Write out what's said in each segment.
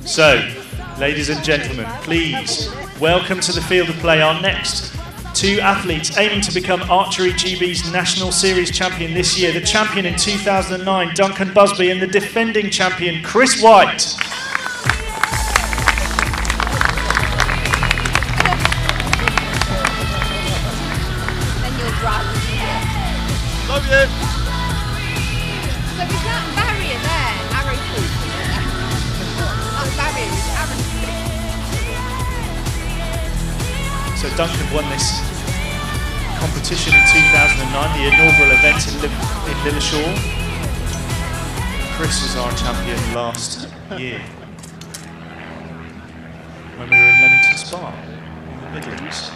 So, ladies and gentlemen, please welcome to the field of play our next two athletes aiming to become Archery GB's National Series champion this year. The champion in 2009, Duncan Busby, and the defending champion, Chris White. Love you. So is that barrier there, arrow-proof? That barrier is arrow-proof. So Duncan won this competition in 2009, the inaugural event in Liverpool. Chris was our champion last year when we were in Leamington Spa in the Middle East.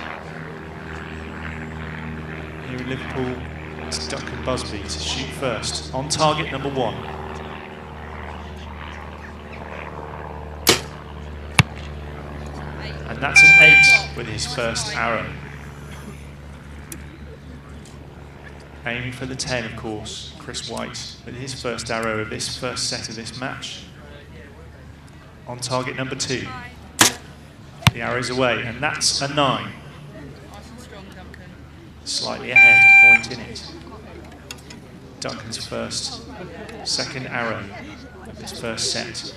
Here in Liverpool, it's Duncan Busby to shoot first on target number 1. And that's an 8 with his first arrow. Aiming for the 10, of course, Chris White with his first arrow of this first set of this match. On target number 2. The arrow's away, and that's a 9. Slightly ahead, point in it. Duncan's second arrow of this first set.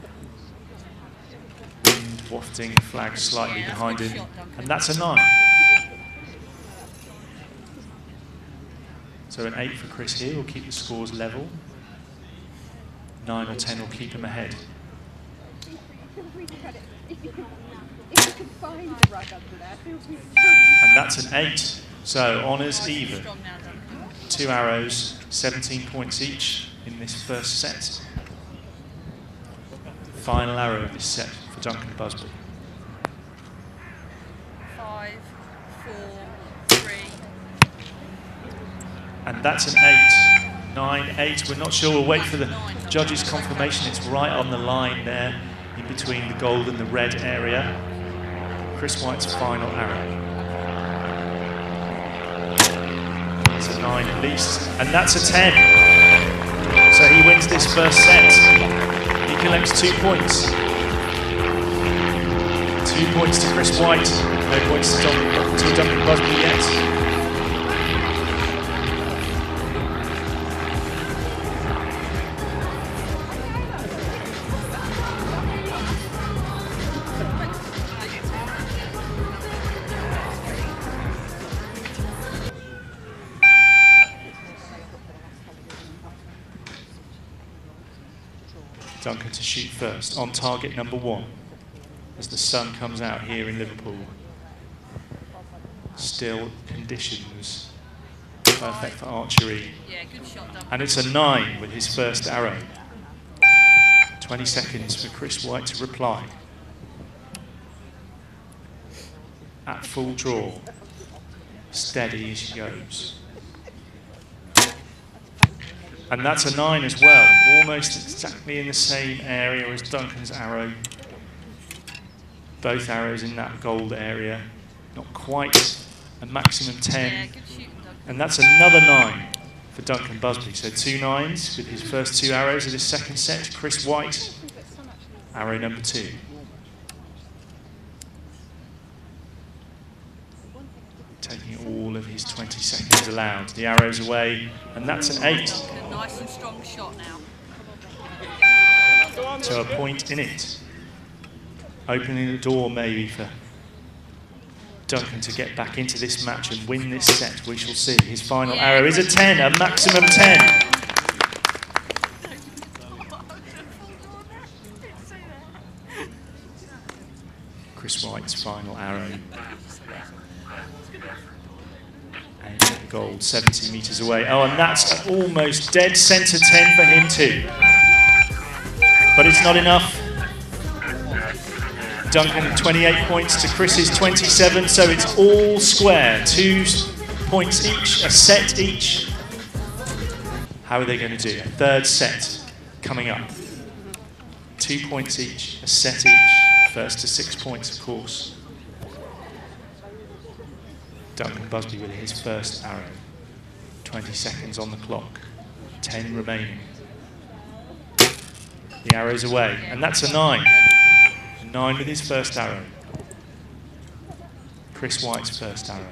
Wind wafting, flag slightly behind him, and that's a 9. So an 8 for Chris here will keep the scores level. 9 or 10 will keep him ahead. And that's an 8. So honours even. 2 arrows, 17 points each in this first set. Final arrow of this set for Duncan Busby. 5, 4, 3. And that's an 8. 9, 8. We're not sure. We'll wait for the judges' confirmation. It's right on the line there, in between the gold and the red area. Chris White's final arrow. That's a 9 at least, and that's a 10. So he wins this first set. He collects 2 points. 2 points to Chris White. No points to Duncan Busby yet. Duncan to shoot first on target number 1 as the sun comes out here in Liverpool. Still conditions perfect for archery. Yeah, good shot, Duncan. And it's a 9 with his first arrow. 20 seconds for Chris White to reply. At full draw. Steady as she goes. And that's a 9 as well, almost exactly in the same area as Duncan's arrow. Both arrows in that gold area. Not quite a maximum 10. Yeah, good shooting, Duncan. And that's another 9 for Duncan Busby. So 2 9s with his first 2 arrows of his second set. Chris White, arrow number 2. Taking all of his 20 seconds allowed. The arrow's away, and that's an 8. Nice and strong shot now. So a point in it. Opening the door maybe for Duncan to get back into this match and win this set. We shall see. His final arrow is a 10, a maximum 10. Chris White's final arrow. And the gold, 70 metres away. Oh, and that's almost dead centre 10 for him too. But it's not enough. Duncan 28 points to Chris's 27, so it's all square. 2 points each, a set each. How are they going to do? A third set coming up. 2 points each, a set each. First to 6 points, of course. Duncan Busby with his first arrow. 20 seconds on the clock. 10 remaining. The arrow's away, and that's a 9. 9 with his first arrow. Chris White's first arrow.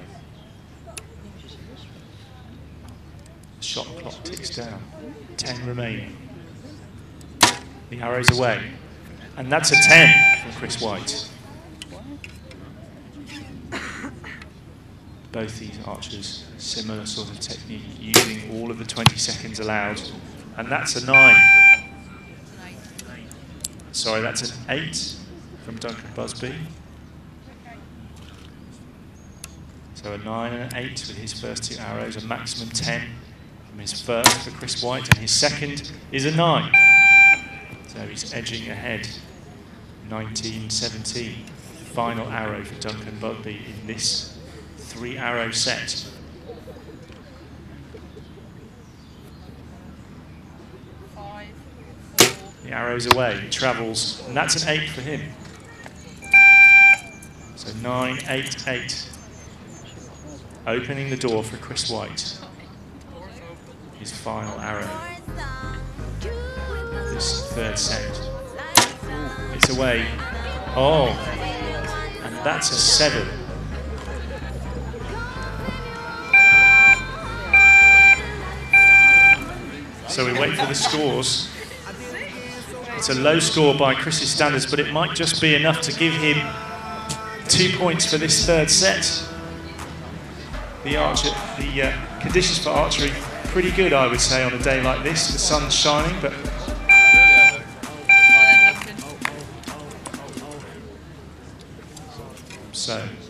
The shot clock ticks down. 10 remaining. The arrow's away. And that's a 10 from Chris White. Both these archers, similar sort of technique, using all of the 20 seconds allowed. And that's a 9. Sorry, that's an 8 from Duncan Busby. So a 9 and an 8 with his first 2 arrows, a maximum 10 from his first for Chris White, and his second is a 9. So he's edging ahead. 19-17. Final arrow for Duncan Busby in this 3-arrow set. The arrow's away, it travels, and that's an 8 for him. So 9, 8, 8. Opening the door for Chris White. His final arrow. This third set. It's away. Oh, and that's a 7. So we wait for the scores. It's a low score by Chris's standards, but it might just be enough to give him 2 points for this third set. The conditions for archery pretty good, I would say, on a day like this. The sun's shining, but so